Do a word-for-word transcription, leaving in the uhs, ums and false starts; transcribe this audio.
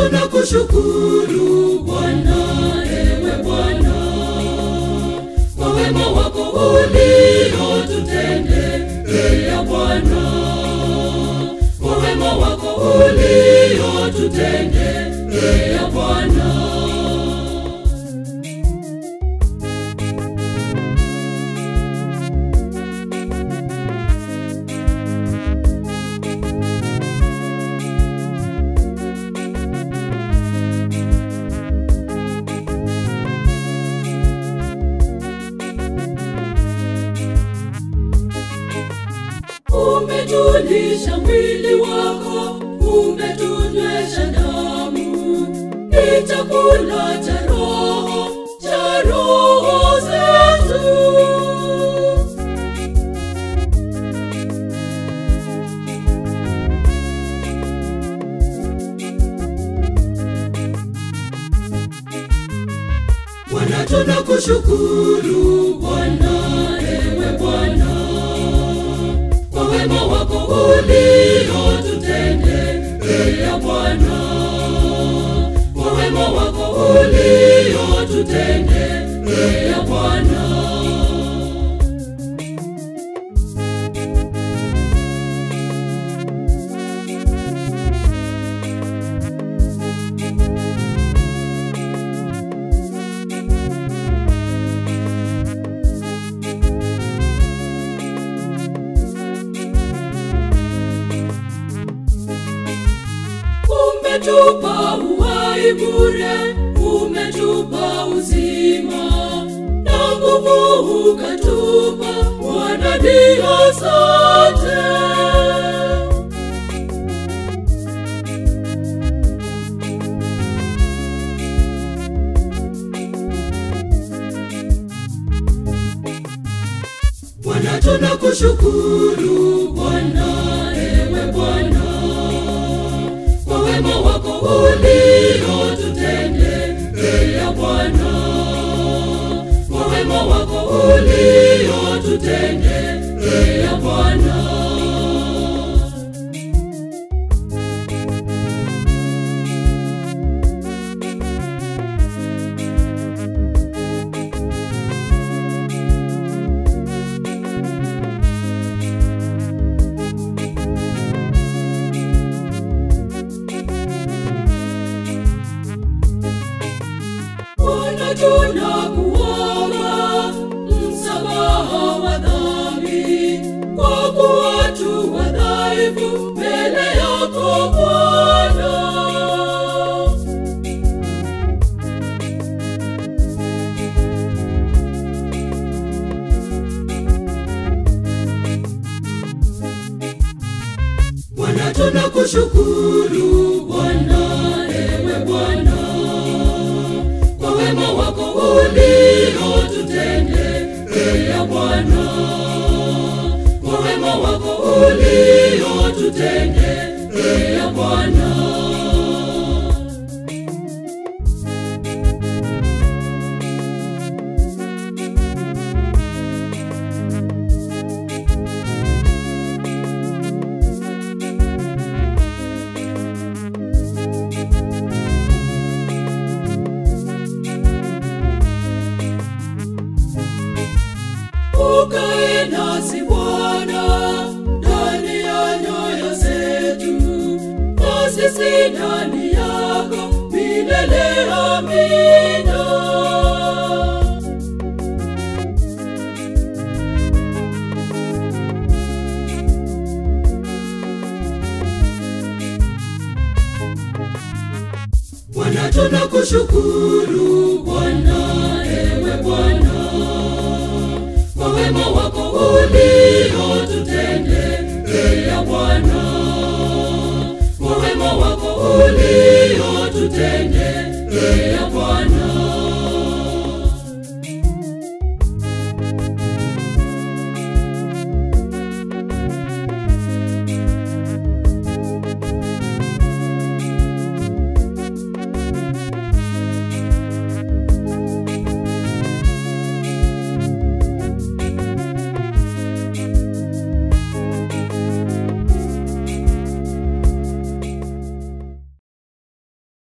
tunakushukuru Bwana, ewe Bwana, kwa wema wako uliotutendea Bwana, kwa wema wako uliotutendea Bwana. Umetulisha mwili wako, umetunywesha damu, ni chakula cha roho, cha roho zetu. Bwana, tunakushukuru Bwana, ewe Bwana, kwa wema wako uliotutendea Bwana, kwa wema wako uliotutendea Bwana. Umetupa uhai bure, umetupa uzima, na nguvu ukatupa, Bwana ni asante. Bwana, tunakushukuru Bwana, ewe Bwana, kwa wema wako uliotutendea Bwana, kwa wema wako uliotutendea Bwana. Tunakuomba msamaha wa dhambi, kwa kuwa tu wadhaifu mbele yako Bwana. Bwana, tunakushukuru Bwana, ewe Bwana, kwa wema wako uliotutendea Bwana, kwa wema wako uliotutendea Bwana. Ukae nasi Bwana, ndani ya nyoyo zetu, na sisi ndani yako milele. Amina. Bwana, tunakushukuru Bwana, ewe Bwana, kwa wema wako uliotutendea Bwana, kwa wema wako uliotutendea Bwana.